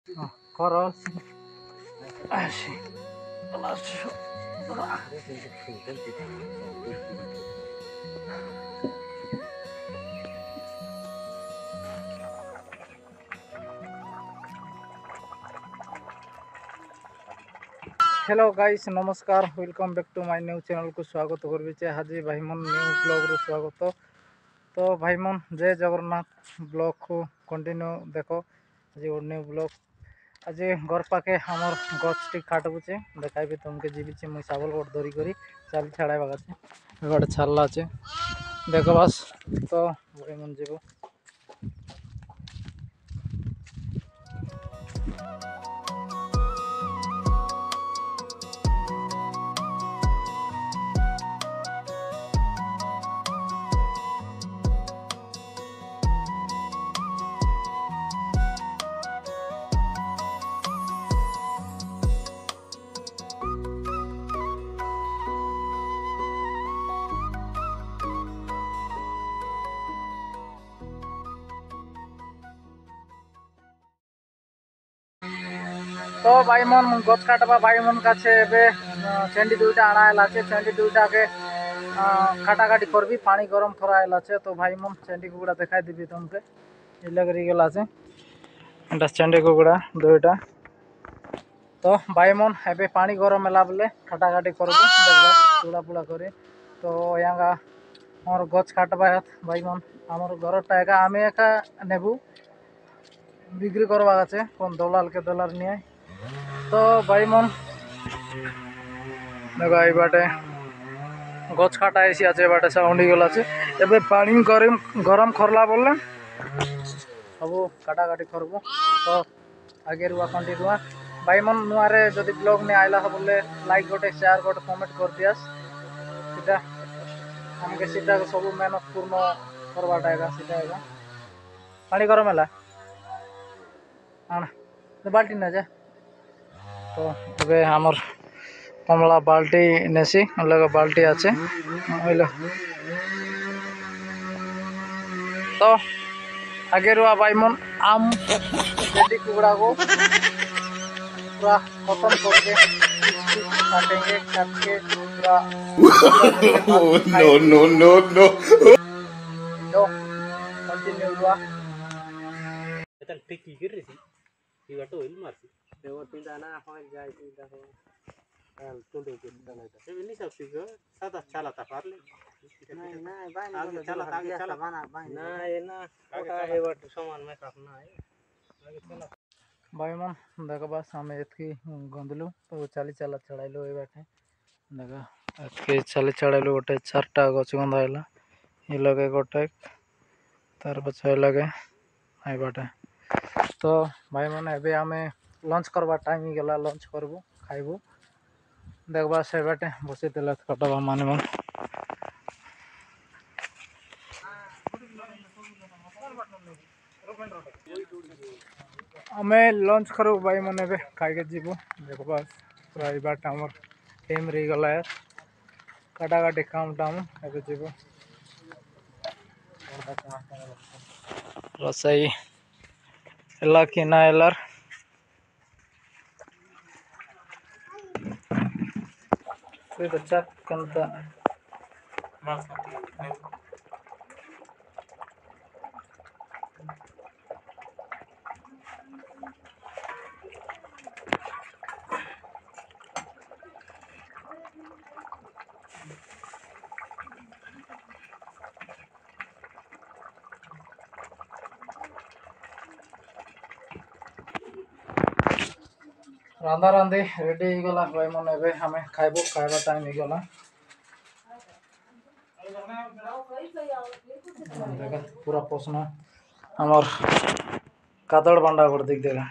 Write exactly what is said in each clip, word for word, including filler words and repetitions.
Coral. Así. Hello guys नमस्कार welcome back to my new channel को स्वागत करबी हाजी भाई मन न्यू ब्लॉग रो स्वागत। तो भाई मन जय जगन्नाथ ब्लॉग को कंटिन्यू देखो आज न्यू ब्लॉग आज घर पाखे आमर गछ टी काटबुचे देखाबी तुमके जीवी मुई साबल गोट धरी करी चाल छाड़ा गोटे छाला अच्छे देख बास। तो भाई मन जीव तो भाई मन गछ काटवा भाई मन का चेंडी दुईटा आना चेंडी दुईटा के काटाकाटी करबी पानी गरम थोड़ा आएला तो भाई मन चेंडी कुकुड़ा देखा देवी तुमके इलागरी गला चेंडी कुकुड़ा दुईटा। तो भाई मन एबे पानी गरम है बोले काटाकाटी करबो देखबा चूड़ा पुड़ा करे। तो यहाँ मोर गछ काटवा भाई मन आमर घरटा एका आम एका नेबू बिक्री करवा आछे कौन दलाल के दलाल निये। तो भाई मन देखो ये बाटे गछ काटा ऐसी आछे बाटे साउंडी गला छे एबे पानी गरम गरम करला बोले सब काटाकाटी करबो। तो आगे रुआ कंटिन्यू भाई मन नुआरे जदि ब्लॉग ने आइला बोले लाइक गोटे शेयर गोटे कमेंट कर दियास सीधा हमके सीधा सब मेहनत पूर्ण करवाटा है सीधा है पानी गरम है आना बाल्टी ना जा। तो ये आमर कमला बाल्टी नेसी लगे बाल्टी आछे तो आगे रुआ भाई मन आम चेंडी कुकड़ा को पूरा खत्म करके काटेंगे काट के पूरा नो नो नो नो तो कंटिन्यू हुआ टिकी कर रही थी ये बात ऑयल मारती देवर पिंडा ना ऑयल जाए पिंडा हो ऑयल तो दे के डाला था ये नहीं सब ठीक है सादा चला था पार ले नहीं ना भाई आगे चला आगे चला बना भाई ना ये ना छोटा है वाट सामान में काटना है आगे चला भाई मन देखो बस हमें एतकी गंदलु तो चाली चला चढ़ाइलु ये बाटे देखो एतकी चाली चढ़ाइलु गोटे चारटा गछ गंधाइला ये लगे गोटे तार पछे लगे आई बाटे। तो भाई मन एबे हमें लंच करवा टाइम ही गला लंच करबो खाइबो देखबा से बाटे बसे देला कटवा माने मन हमें लंच करो भाई मन एबे खाई के जीवो देखबा पूरा ई बाटे हमर टाइम रही गला है काटाकाटी काम टाम एबे जीवो रसई एला कि ना एलार कोई बच्चा कंता रांधा रांधे रेडी हो गला भाई मन एबे हमें खाइबो खाइबा टाइम हो गला देखा पूरा पोसना हमर कादड़ बांडा कर दिख देगा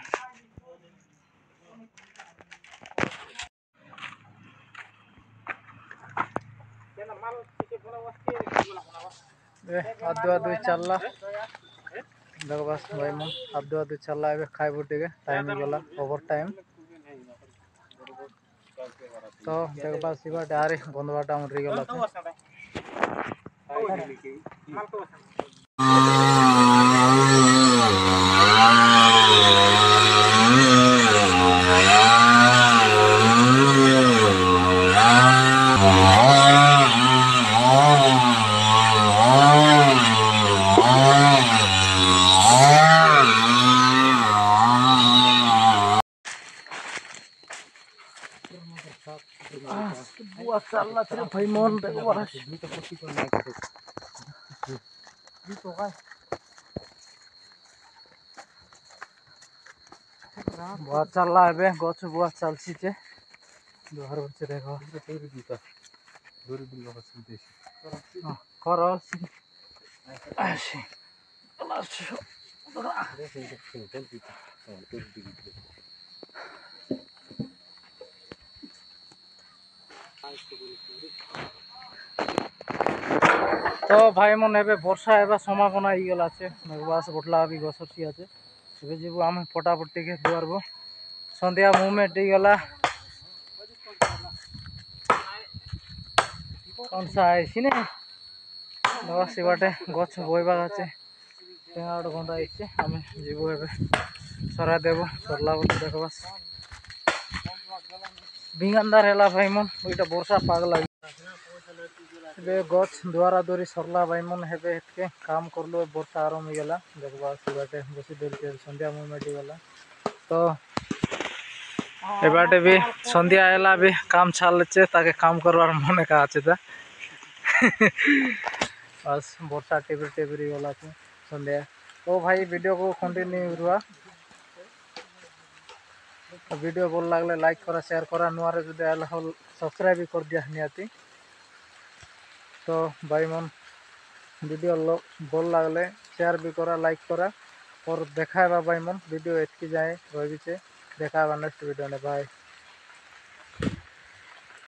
आदु आदु चलला देखो बस भाई मन आदु आदु चलला एबे खाइबो टिके टाइम हो गला ओवर टाइम। तो देख बस इबा डारे गंदवाटा हम री गला बुआ चालला रे भाई मन देखो बड़ा बुआ चालला एबे गछ बुआ चलसी जे दुआर बच्चे देखो कर आसी तो भाई मन एबे वर्षा एबा समापन हो गला छे मेघबास गोटला भी गसरसी আছে एबे जेबु आमे फटाफट टिके दुआरबो संध्या मूवमेंट दी गला कौन सा आइसी ने बस बाटे गछ बोइबा আছে टेंगा गोटे गंदा आइছে आमे जेबु एबे सरा देबो सरला बोली देखबास बिंगानदार हेला भाई मन ओइटा वर्षा पागला बे गछ द्वारा दूरी सरला भाई मन हेबे के काम करलो वर्षा आरंभ हो गला देखबा बाटे बसी देर के संध्या मूवमेंट गला तो एबाटे भी संध्या आयला भी काम छालचे ताके काम करवार मने का আছে ता बस वर्षा टेबिल टेबिल गला छे संध्या तो भाई वीडियो को कंटिन्यू रुआ वीडियो भल लागले लाइक करा शेयर करा नुआरे जदि आला हल सब्सक्राइब भी कर दिया नियाती तो भाई मन वीडियो भल लागले शेयर भी करा लाइक करा और देखाबा भाई मन वीडियो एतकी जाए रही देखा नेक्स्ट वीडियो ने बाय।